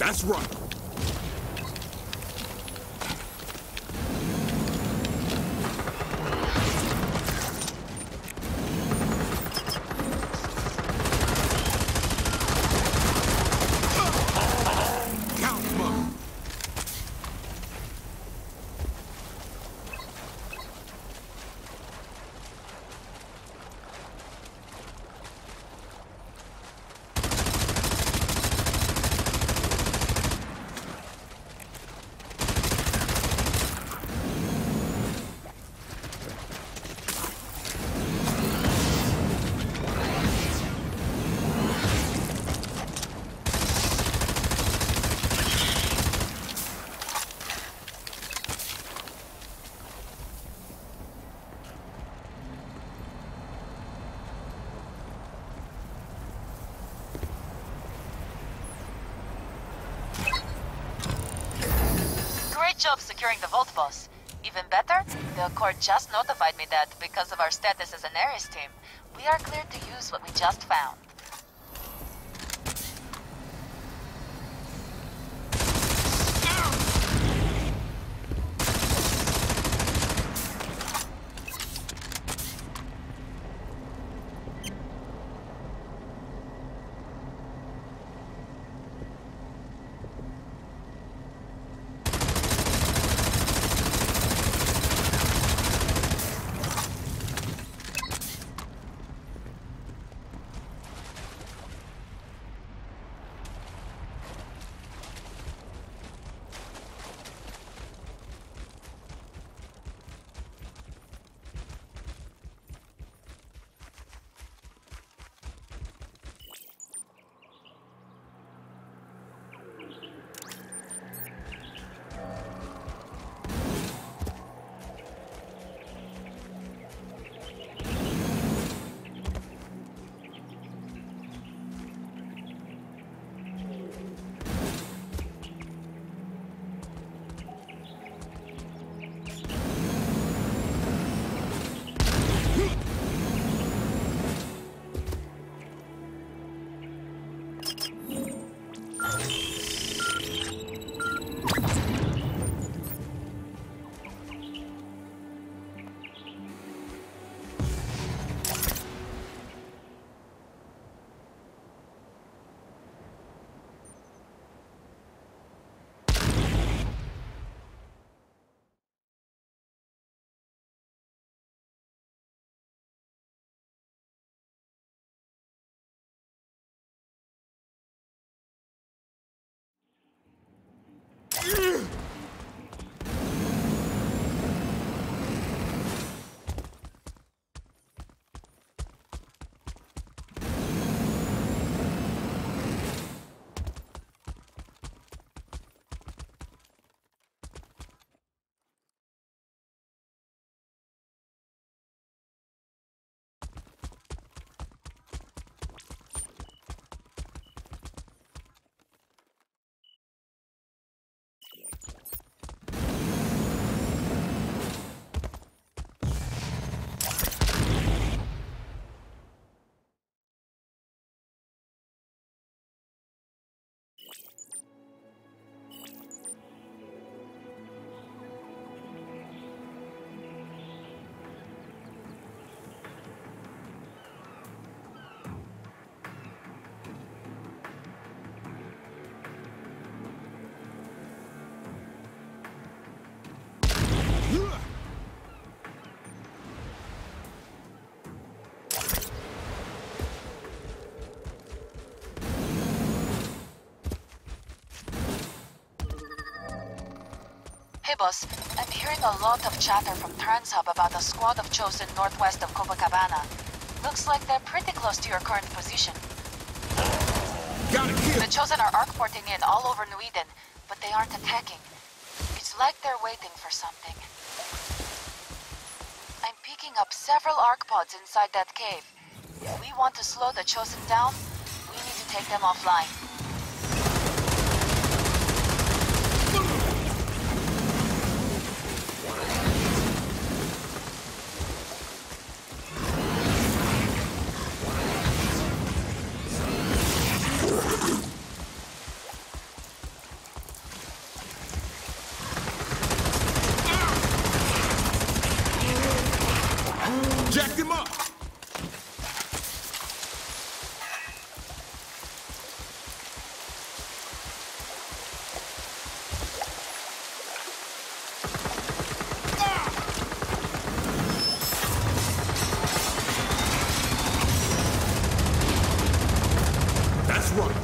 That's right. Great job securing the vault, boss. Even better, the court just notified me that, because of our status as an Ares team, we are cleared to use what we just found. Hey boss, I'm hearing a lot of chatter from TransHub about a squad of Chosen northwest of Copacabana. Looks like they're pretty close to your current position. Got it here. The Chosen are arc porting in all over New Eden, but they aren't attacking. It's like they're waiting for something. I'm picking up several arc pods inside that cave. If we want to slow the Chosen down, we need to take them offline. right.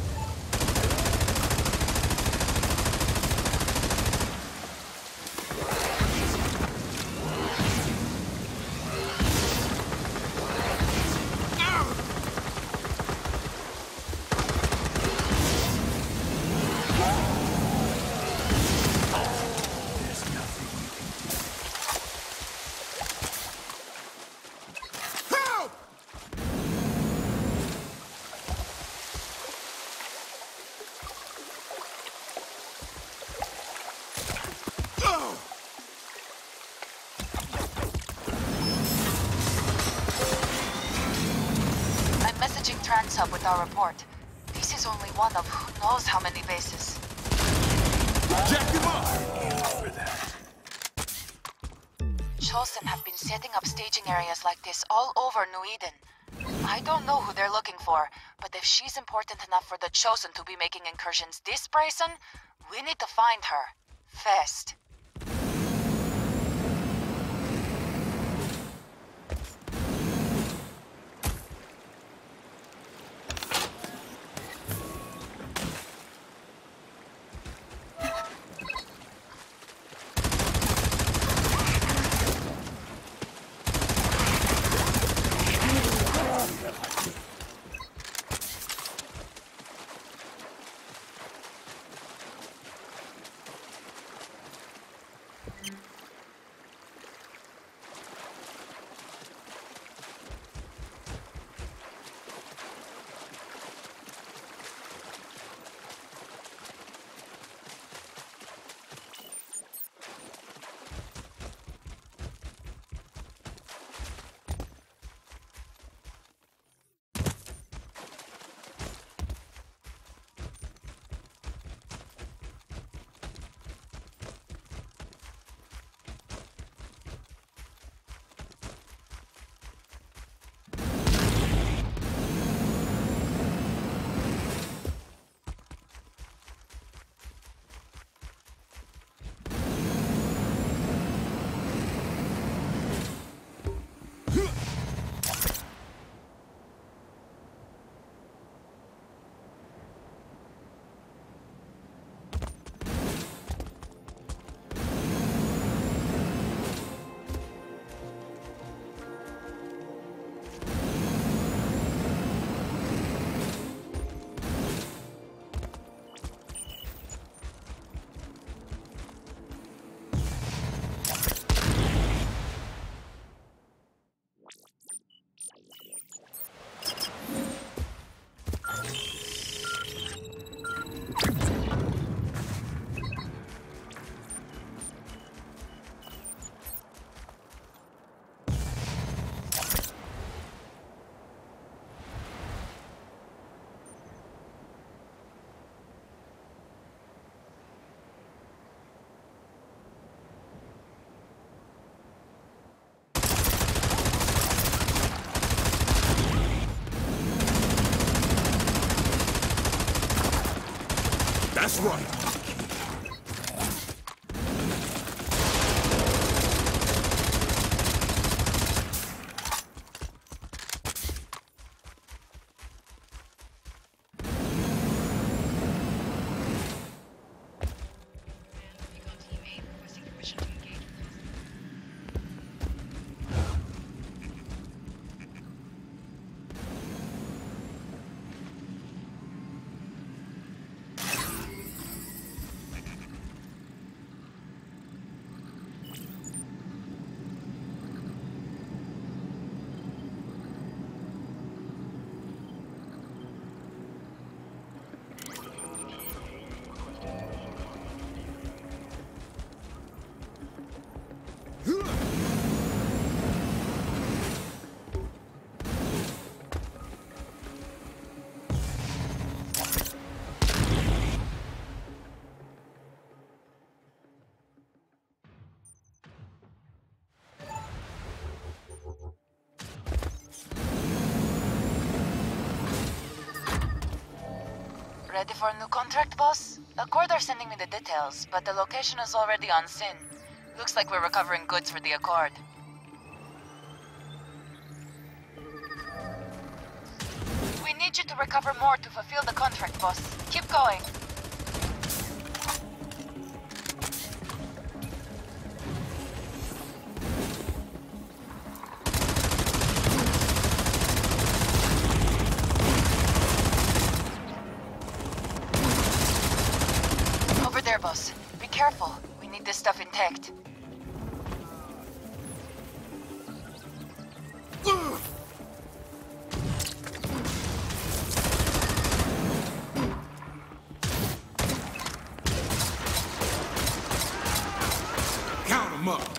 Hub with our report. This is only one of who knows how many bases. Jack him up! Chosen have been setting up staging areas like this all over New Eden. I don't know who they're looking for, but if she's important enough for the Chosen to be making incursions this brazen, we need to find her. Fast. That's right. Ready for a new contract, boss? Accord are sending me the details, but the location is already on Sin. Looks like we're recovering goods for the Accord. We need need you to recover more to fulfill the contract, boss. Keep going. Over there, boss. Be careful. We need this stuff intact. Count 'em up.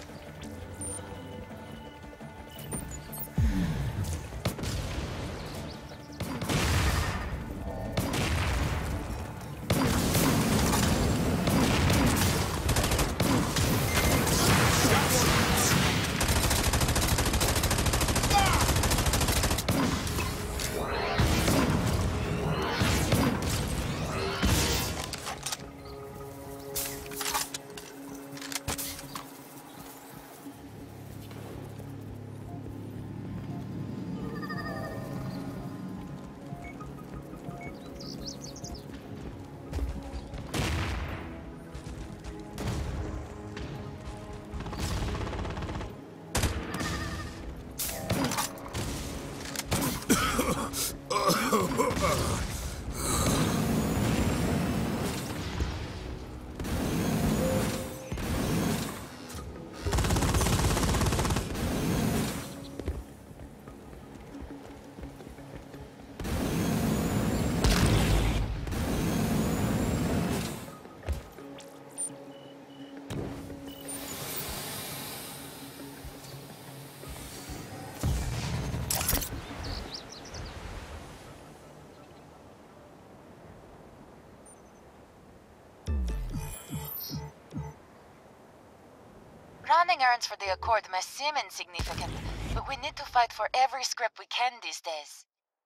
Running errands for the Accord may seem insignificant, but we need to fight for every scrap we can these days.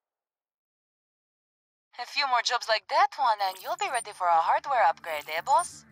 A few more jobs like that one and you'll be ready for a hardware upgrade, eh, boss?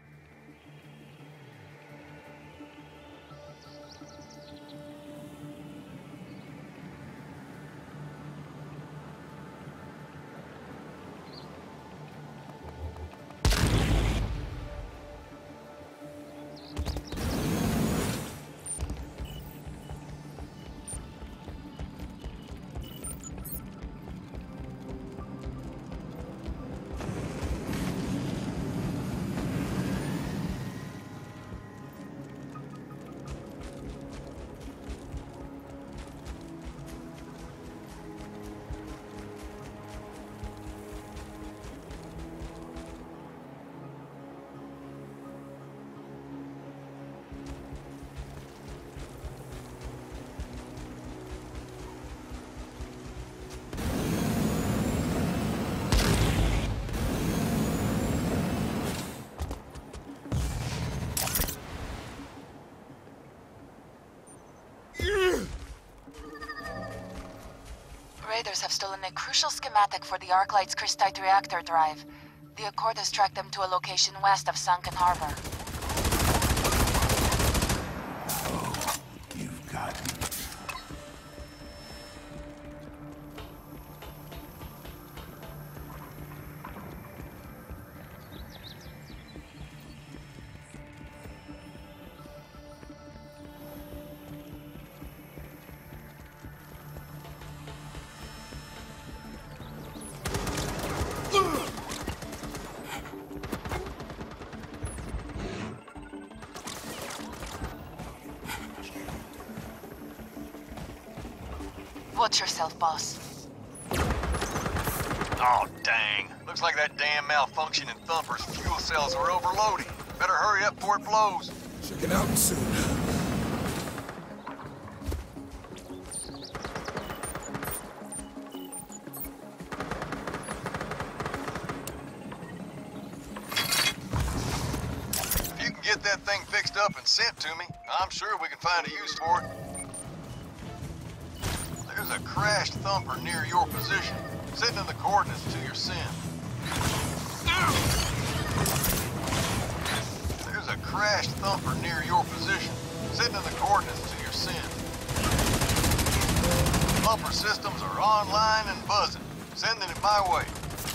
Raiders have stolen a crucial schematic for the Arclight's Crystite reactor drive. The Accord has tracked them to a location west of Sunken Harbor. Oh, you've got me. Watch yourself, boss. Oh, dang. Looks like that damn malfunctioning Thumper's fuel cells are overloading. Better hurry up before it blows. Check it out soon. If you can get that thing fixed up and sent to me, I'm sure we can find a use for it. There's a crashed Thumper near your position, sitting in the coordinates to your sim. There's a crashed Thumper near your position, sitting in the coordinates to your sim. Thumper systems are online and buzzing. Sending it my way.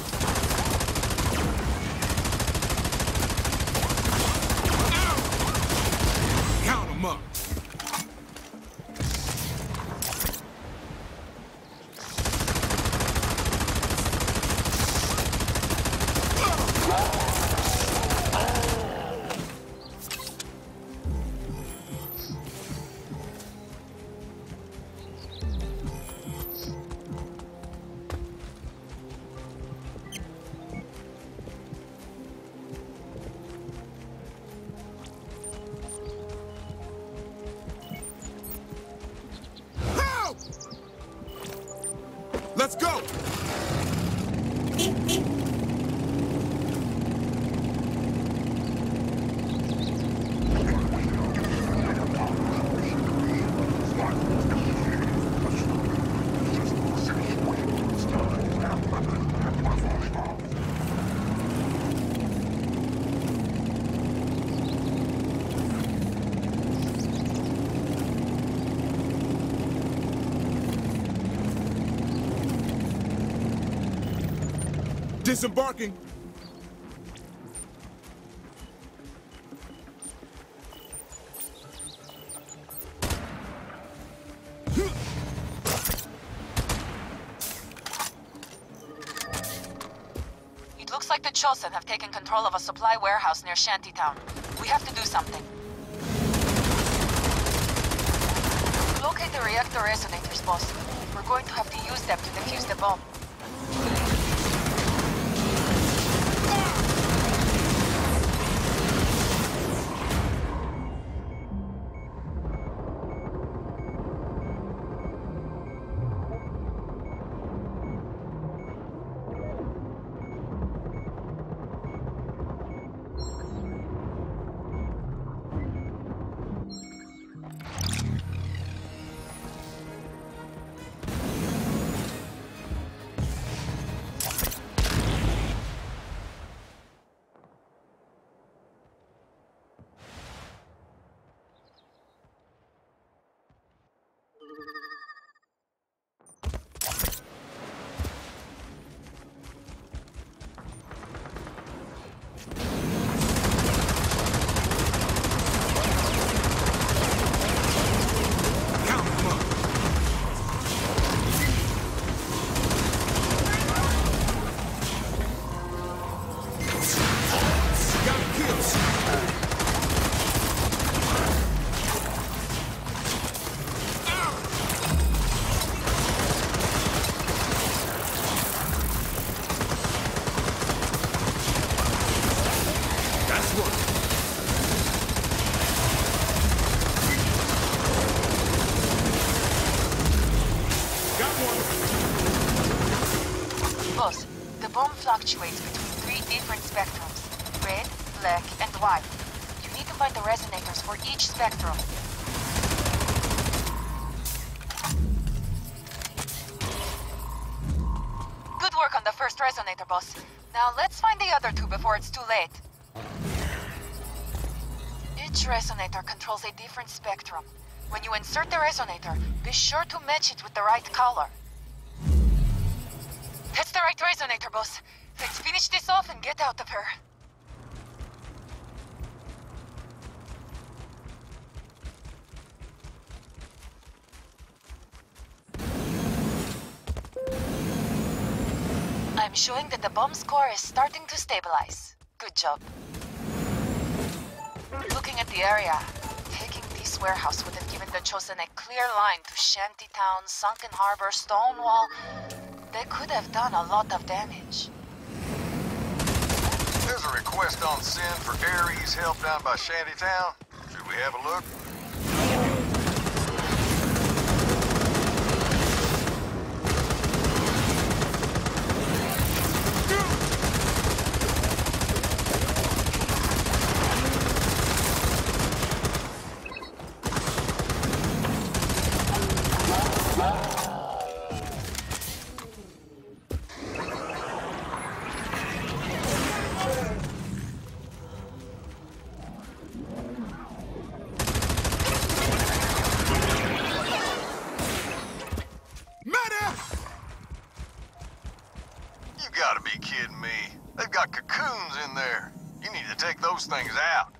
Count 'em up. Let's go! Disembarking. It looks like the Chosen have taken control of a supply warehouse near Shantytown. We have to do something. Locate the reactor resonators, boss. We're going to have to use them to defuse the bomb. Boss, the bomb fluctuates between 3 different spectrums. Red, black, and white. You need to find the resonators for each spectrum. Good work on the first resonator, boss. Now let's find the other 2 before it's too late. Each resonator controls a different spectrum. When you insert the resonator, be sure to match it with the right color. That's the right resonator, boss. Let's finish this off and get out of here. I'm showing that the bomb's core is starting to stabilize. Good job. Looking at the area, taking this warehouse would have given the Chosen a clear line to Shantytown, Sunken Harbor, Stonewall. They could have done a lot of damage. There's a request on send for Ares help down by Shantytown. Should we have a look? You gotta be kidding me. They've got cocoons in there. You need to take those things out.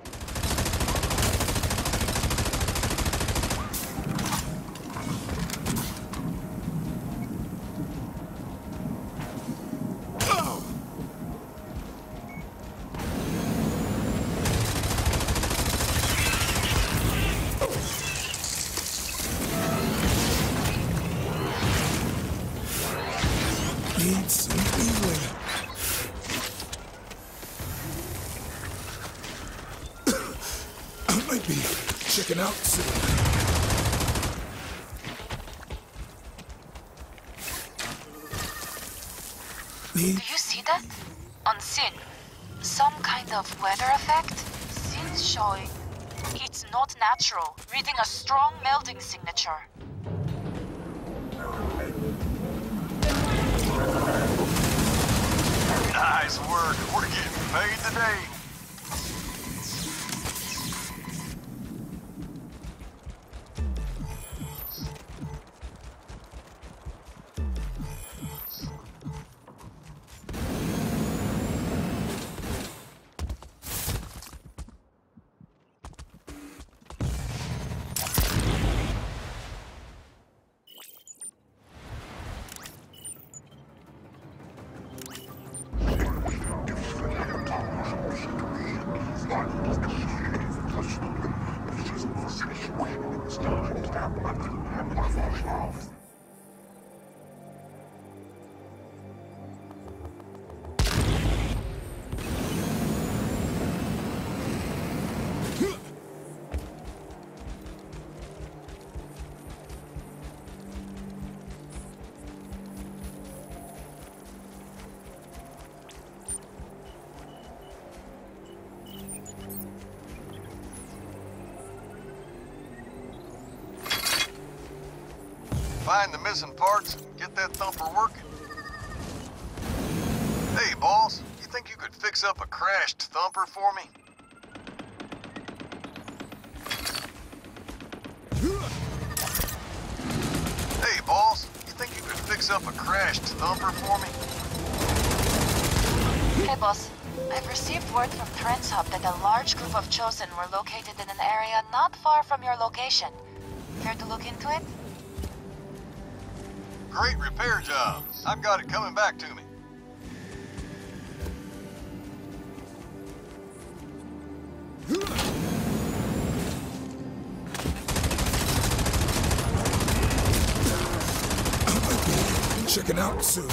Need some healing. I might be checking out soon. Do you see that? On Sin. Some kind of weather effect? Sin's showing. It's not natural. Reading a strong melding signature. Nice work. We're getting paid today. Find the missing parts and get that thumper working. Hey, boss, you think you could fix up a crashed thumper for me? Hey, boss, you think you could fix up a crashed thumper for me? Hey, boss. I've received word from Trent's Hub that a large group of Chosen were located in an area not far from your location. Care to look into it? Great repair job. I've got it coming back to me. I might be checking out soon.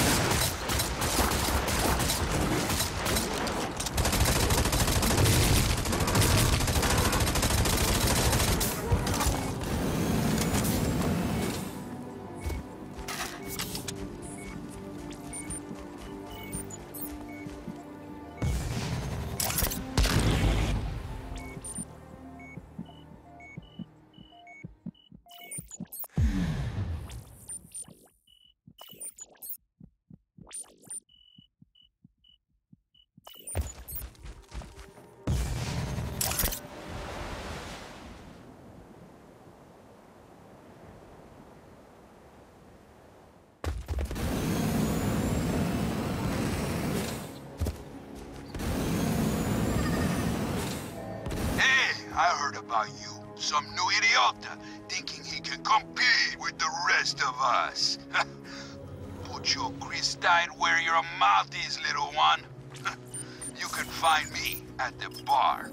I heard about you. Some new idiota thinking he can compete with the rest of us. Put your crystite where your mouth is, little one. You can find me at the bar.